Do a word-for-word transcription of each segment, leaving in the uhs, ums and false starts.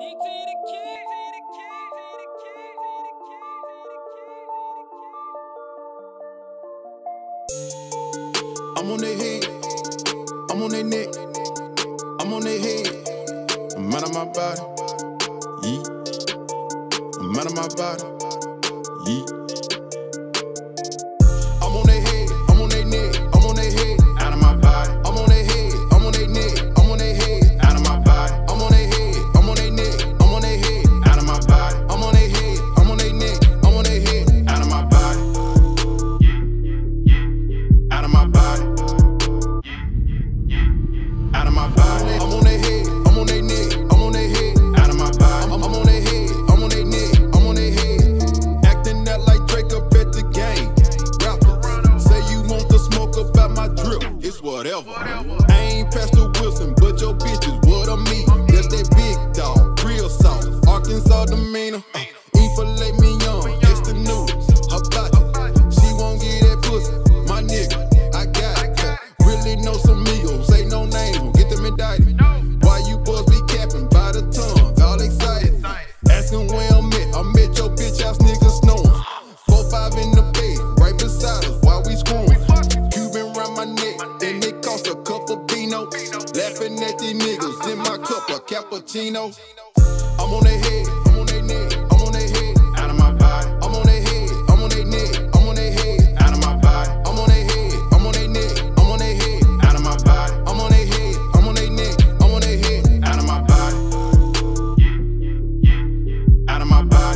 I'm on their head, I'm on their neck, I'm on their head. I'm out of my body, yeah. I'm out of my body, yeah. I'm on their head, I'm on their neck, I'm on their head, out of my body. I'm on their head, I'm on their neck, I'm on their head, out of my body. I'm on their head, I'm on their neck, I'm on their head, out of my body. I'm on their head, I'm on their neck, I'm on their head, out of my body, out of my body. Out of my body, I'm on their head, I'm on their neck, I'm on their head, out of my body. I'm, I'm on their head, I'm on their neck, I'm on their head. Acting out like Drake up at the game. Rappers, say you want the smoke about my drip, it's whatever. I ain't Pastor Wilson, but your bitch is what I mean. That's that big dog, real sauce, Arkansas demeanor. Uh, eat filet mignon, it's the noodles, hibachi. She won't get that pussy, my nigga, I got it. Uh, really know some Migos, say no names, won't get them indicted. Why you boys be capping by the tongue, all excited? Asking where I'm at, I'm at your bitch house, niggas snowing. Four five in the bed, right beside us while we screwing. Cuban round my neck, and it cost a couple Beanos. Laughing at these niggas in my cup of cappuccino. I'm on their head, I'm on their neck, I'm on their head, out of my body. I'm on their head, I'm on their neck, I'm on their head, out of my body. I'm on their head, I'm on their neck, I'm on their head, out of my body. I'm on their head, I'm on their neck, I'm on their head, out of my body, out of my body,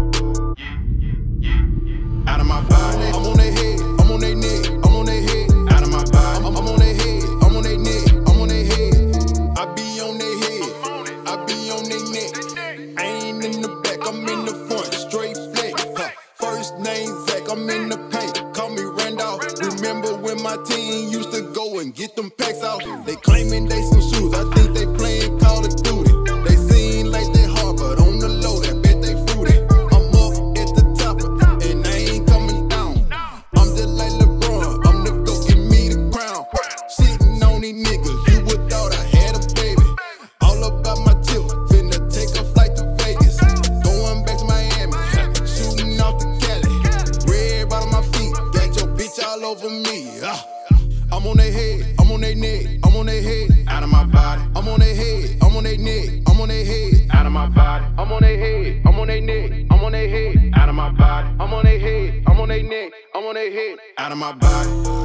out of my body. I'm on their head, I'm on their neck, I'm on their head, out of my body. I'm, I'm on their head, I'm on their neck, I'm on their head. I be on their head, I be on their neck. I ain't in the back, I'm in the front, straight flex. Huh. First name Zach, I'm in the paint, call me Randolph. Remember when my team used to go and get them packs out? They claiming they some shoes, I think they playing Call of Duty. They seem like they hard, but on the low, I bet they fruity. I'm up at the top, and I ain't coming down. I'm just like LeBron, I'm the go give me the crown. Sitting on these niggas, you would thought I had a baby. All about my tip, finna take a flight to Vegas. Going back to Miami, shooting off the Cali. Red bottom of my feet, got your bitch all over me. Ah. I'm on their head, I'm on their neck, I'm on their head, out of my body. I'm on their head, I'm on their neck, I'm on their head, out of my body. I'm on their head, I'm on their neck, I'm on their head, out of my body. I'm on their head, I'm on their neck, I'm on their head, out of my body.